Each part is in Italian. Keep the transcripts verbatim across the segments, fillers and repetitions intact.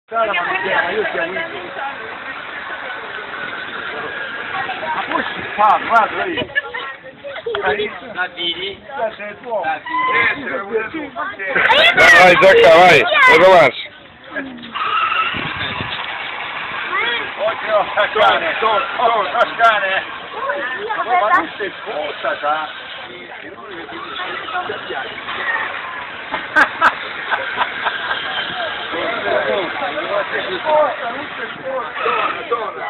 Cara, ma io siamo in... Ma poi si fa, guarda lì. La figli? Sei tuo. La figli? Vai, Zacca, vai, vai avanti. Oggi ho cane, sono, sono, cane. Ma tu sei sposta, sa? Sposta, non si sposta. Donna,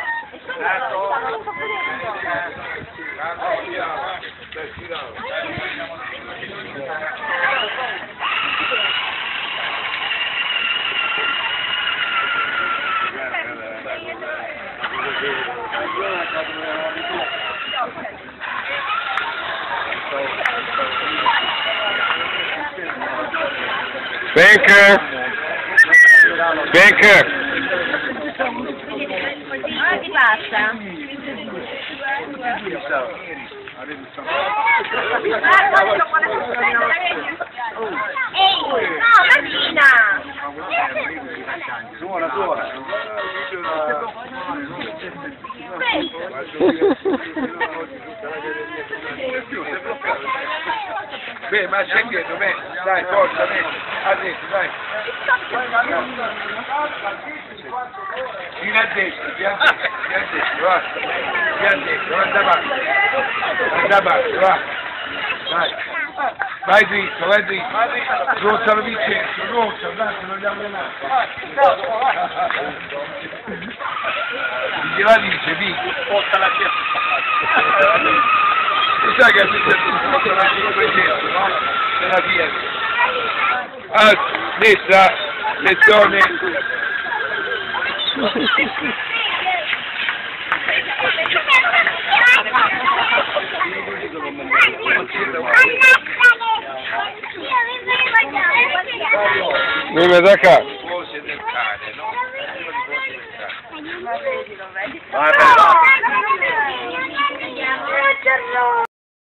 Banker! Banker! Ah, ti passa? Ehi, no, Martina! suona, suona. Beh, ma c'è dietro, beh, dai, forza, metti, adesso, dai. Fino a destra, fino a destra, fino a destra, va. Fino a destra, va davanti. Va davanti, va. Dai. Vai dritto, vai dritto. Rozzalo Vincenzo, rozzalo, dai, se non andiamo in Dice la dice, dice. Porta la certa. Tu sai che è la cinquecento, no? Nella Fiat. Ah, destra, lezione. Vieni da qua. Cose del cane, no? Vabbè.